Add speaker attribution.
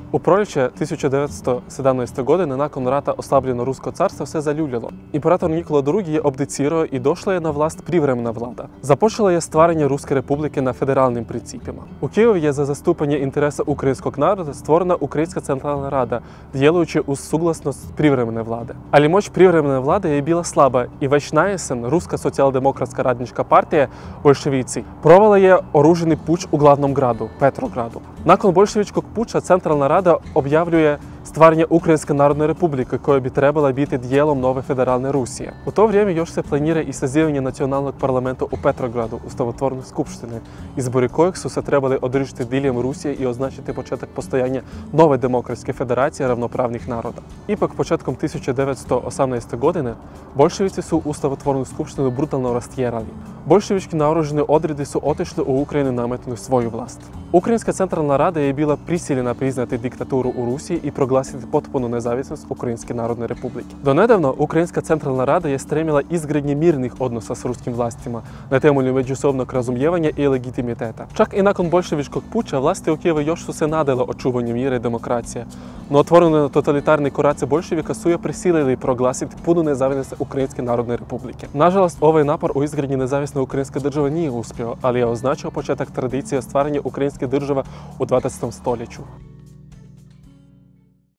Speaker 1: У пролjeće 1917. godine, nakon rata oslabljeno Rusko carstvo se zaljuljalo. Imperator Nikola II. Je abdicirao i došla je na vlast privremena vlada. Započela je stvaranje Ruske republike na federalnim principima. U Kijevu je za zastupanje interesa ukrajinskog naroda stvorena Ukrajinska centralna rada, djelujući uz suglasnost privremene vlade. Ali moć privremene vlade je bila slaba i već na jesen Ruska socijaldemokratska radnička partija, bolševici, provela je oružani puč u glavnom gradu, Petrogradu. Nakon bolševičkog puča centralna rada objavljuje stvaranje Ukrajinske narodne republike koja bi trebala biti dijelom nove federalne Rusije. U to vrijeme još se planira i sazivanje nacionalnog parlamenta u Petrogradu, ustavotvorne skupštine, izbori kojeg su se trebali održati diljem Rusije i označiti početak postojanja nove demokratske federacije ravnopravnih naroda. Ipak početkom 1918. godine bolševici su ustavotvornu skupštinu brutalno rastjerali. Bolševički naoružani odredi su otišli u Ukrajinu nametnuti svoju vlast. Ukrajinska centralna rada je bila prisiljena priznati diktaturu u Rusiji i proglasiti potpunu nezavisnost Ukrajinske narodne republike. Donedavno, Ukrajinska centralna rada je stremila izgradnji mirnih odnosa s ruskim vlastima na temelju međusobnog razumijevanja i legitimiteta. Čak i nakon bolševičkog puča vlasti u Kijevu još su se nadale očuvanju mira i demokracije, no otvorene totalitarne korace bolševika su je prisilili proglasiti punu nezavisnost Ukrajinske narodne republike. Nažalost, ovaj napor u izgradnji nezavisne Ukrajinske države nije uspio, ali je označio početak tradicije stvaranja Ukrajinske države u 20. stoljeću.